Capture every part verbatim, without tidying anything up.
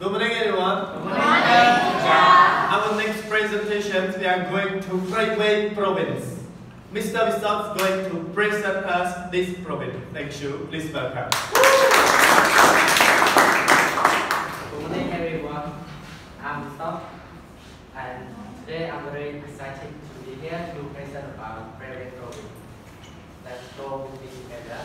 Good morning, everyone. Good morning, teacher. Our next presentation, we are going to Veng province. Mister Vichsort is going to present us this province. Thank you. Please welcome. Good morning, everyone. I'm Vichsort, and today I'm very excited to be here to present about Veng province. Let's go with me together.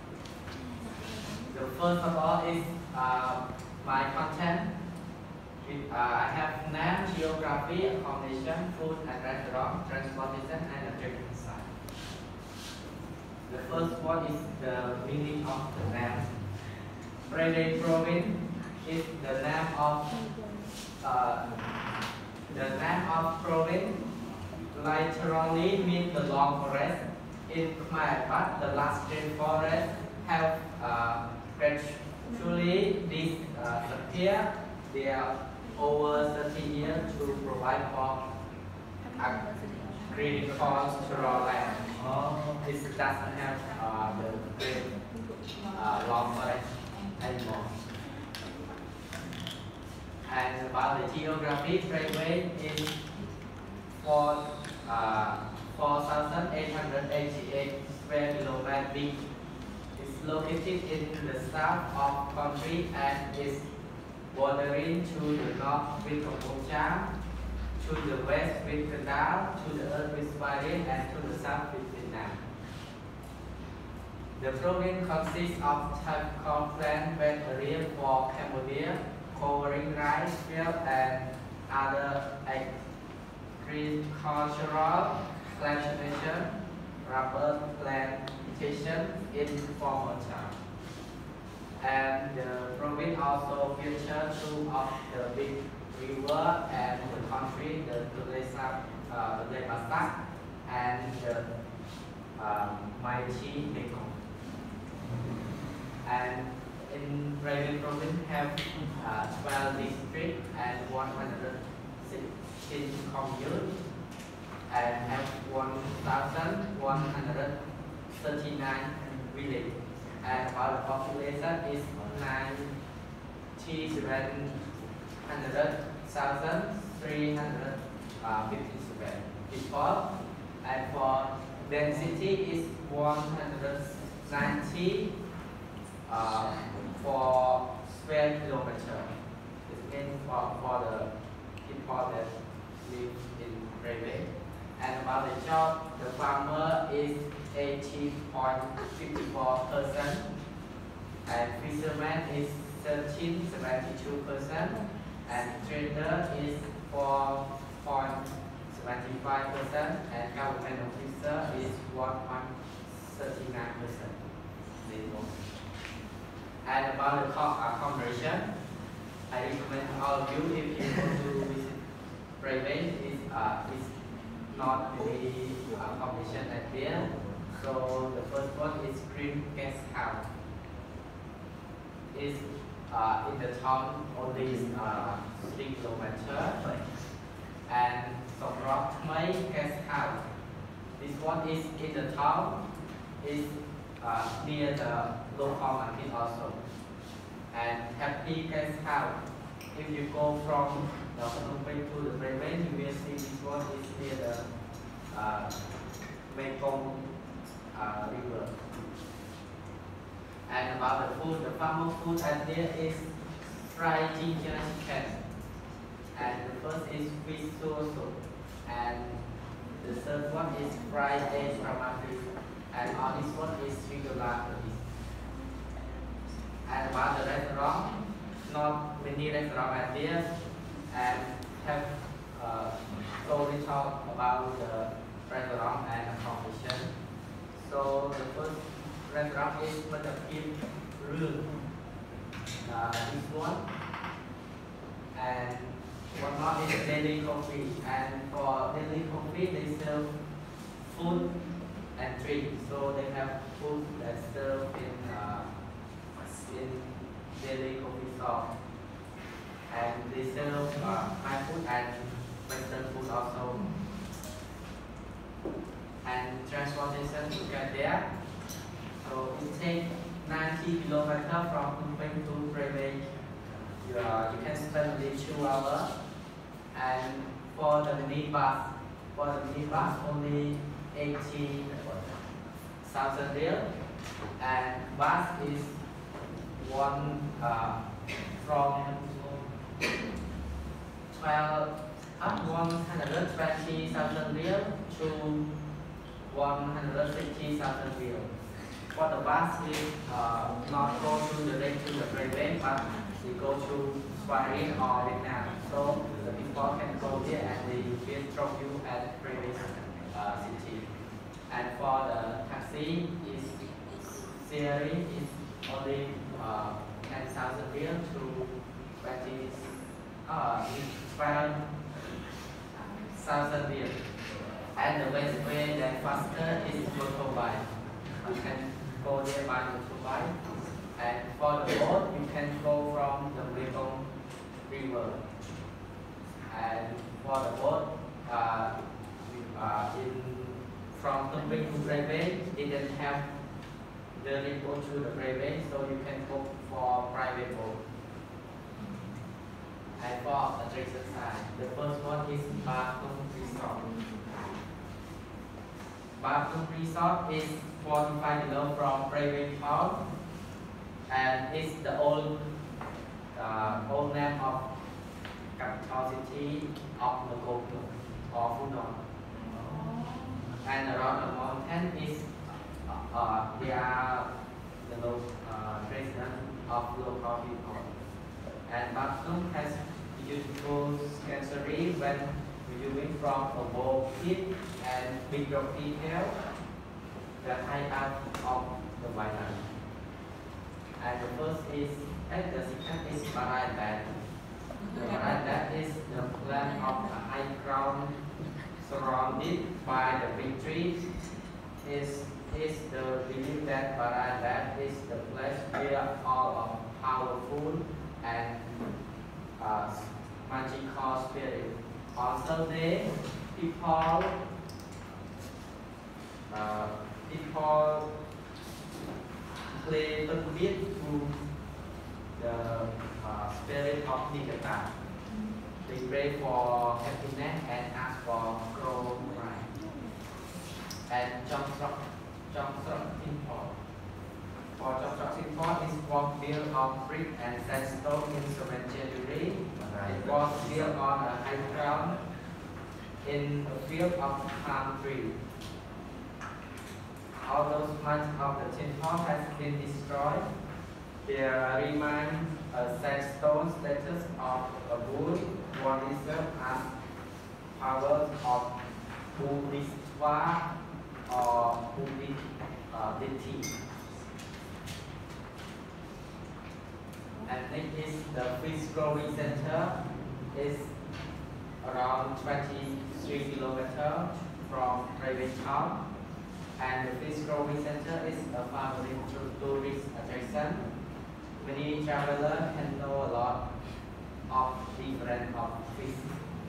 The first of all is uh, my content. With, uh, I have name, geography, accommodation, food and restaurant, transportation, and a drinking side. The first one is the meaning of the name. Veng province is the name of uh, the name of province. Literally means the long forest in Khmer, but the last green forest have uh, gradually disappeared. They are over thirty years to provide for agricultural land. Oh. This doesn't have uh, the great uh, long forest anymore. And about the geography, Veng is for uh, four thousand eight hundred eighty-eight square kilometers big. It's located in the south of country and is bordering to the north with Cambodia, to the west with Canada, to the east with Sweden, and to the south with Vietnam. The province consists of typical plant wet area for Cambodia, covering rice field and other agricultural plantation, rubber plantation in former time. And the province also features two of the big river and the country, the Dubrule, uh, the Vichsort, and the um, mighty Mekong. And in Veng province have uh, twelve districts and one hundred sixteen communes, and have one thousand one hundred thirty-nine villages. And about the population is ninety-seven thousand three hundred fifty-seven people, and for density is one hundred ninety uh, for square kilometer. It means for, for the people that live in Veng. And about the job, the farmer is eighty point five four percent, and fisherman is thirteen point seven two percent, and trader is four point seven five percent, and government officer is one point three nine percent. And about the accommodation, I recommend all of you, if you want to visit Veng, is uh, is not really accommodation at there. So the first one is Green Guest House. It's uh, in the town only uh, three kilometers. And Somrock May Guest House. This one is in the town. It's uh, near the local market also. And Happy Guest House. If you go from the Phnom Penh to the Veng, you will see this one is near the uh, Mekong uh, river. And about the food, the farmer food and there is fried ginger chicken. And the first is Vichsort, and the third one is fried egg from fish. And on this one is regular rice. And about the restaurant, not many restaurants are there, and have uh, slowly talk about the restaurant and accommodation. So the first restaurant is Dubrule, uh, this one, and one more is daily coffee. And for daily coffee, they serve food and drink. So they have food that serve in uh, in daily coffee shop, and they serve uh, Thai food and Western food also. And transportation to get there. So it takes ninety kilometers from Phnom Penh to Veng. You uh, you can spend only two hours. And for the mini bus, for the mini bus only eighty thousand real. And bus is one uh, from twelve up one hundred twenty thousand real to one hundred fifty thousand real. For the bus is uh, not go to direct to the railway, but we go to Swahili or Vietnam. So the people can go there and they will drop you at previous uh, city. And for the taxi is series is only uh, ten thousand real to twenty uh, twelve thousand real. And the best way that faster is motorbike. You can go there by motorbike. And for the boat, you can go from the Veng river. And for the boat, uh, uh, in from Dubrule to railway, it doesn't have the boat to the railway, so you can go for private boat. And for adjacent side, the first one is Vichsort. Vichsort is forty-five kilometers from private town, and it's the old uh, old name of capital city of the Gold or Funan. And around the mountain is uh, uh, they are the local uh, resident of local people. And Vichsort has beautiful scenery when viewing from a bold peak and big rock detail the high up of the wildlife. And the first is, and the second is Barai. The Barai is the plan of a high ground surrounded by the big trees. Is is the belief that Barai is the place where all of powerful and uh, magical spirit. On Sunday, people uh, people play the beat to the uh, spirit of Nikata. They pray for happiness and ask for growth right. And Vichsort Temple. For Vichsort Temple is one built of brick and sandstone instrument jewelry. It was built on a high ground in a field of palm trees. Although much of the temple has been destroyed, there remains a sandstone status of a bull, one reserved as powers of Buddhism or Buddhity. And next is the Vichsort Center, is around twenty-three kilometers from private town. And the Vichsort Center is a family tourist attraction. Many travelers can know a lot of different of fish.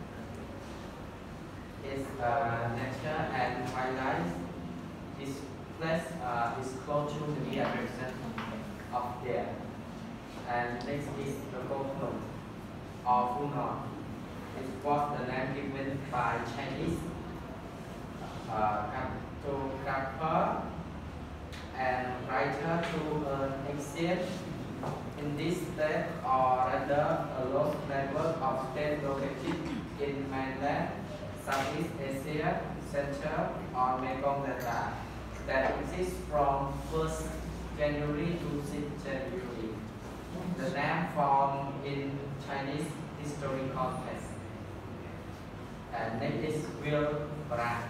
It's uh, nature and wildlife. This place uh, is close to the attraction of there. And next is the Gold or Funan. It was the name given by Chinese uh, cartographer and writer to an extent. In this state, or rather a lost network of states located in mainland Southeast Asia, Central or Mekong Delta that exists from first January to sixth January. The name formed in Chinese historical text. And next is Vichsort.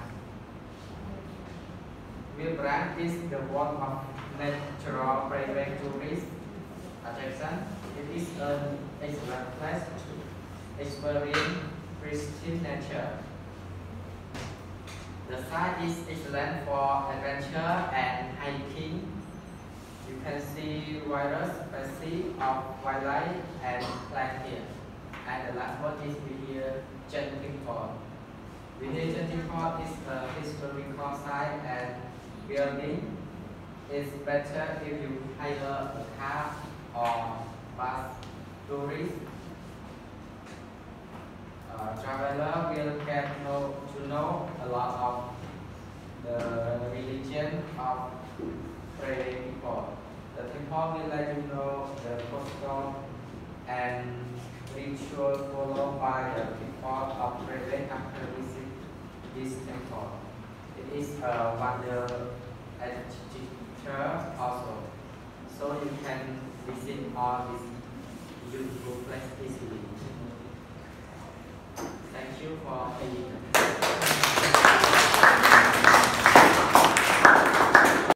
Vichsort is the one of natural private tourist attraction. It is an excellent place to experience pristine nature. The site is excellent for adventure and hiking. You can see various species of wildlife and plant here. And the last one is here, Vichsort. Vichsort is a historical site and building. It's better if you hire a car or bus tourists. Uh, traveler will get know, to know a lot of the religion of praying people. The temple will let you know the custom and ritual followed by the people of praying after visit this temple. It is a wonder architecture also, so you can visit all these beautiful places easily. Thank you for paying attention.